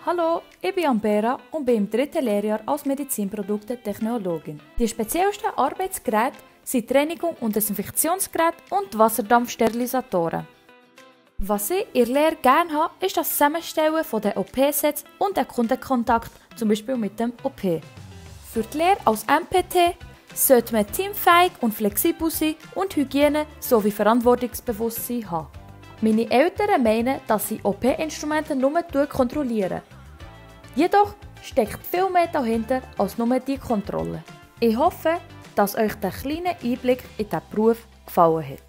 Hallo, ich bin Ambera und bin im 3. Lehrjahr als Medizinprodukte-Technologin. Die speziellsten Arbeitsgeräte sind die Reinigung und Desinfektionsgeräte und die Wasserdampfsterilisatoren. Was ich in der Lehre gerne habe, ist das Zusammenstellen der OP-Sets und der Kundenkontakt, zum Beispiel mit dem OP. Für die Lehre als MPT sollte man teamfähig und flexibel sein und Hygiene sowie Verantwortungsbewusstsein haben. Meine Eltern meinen, dass sie OP-Instrumente nur kontrollieren. Jedoch steckt viel mehr dahinter als nur die Kontrolle. Ich hoffe, dass euch der kleine Einblick in diesen Beruf gefallen hat.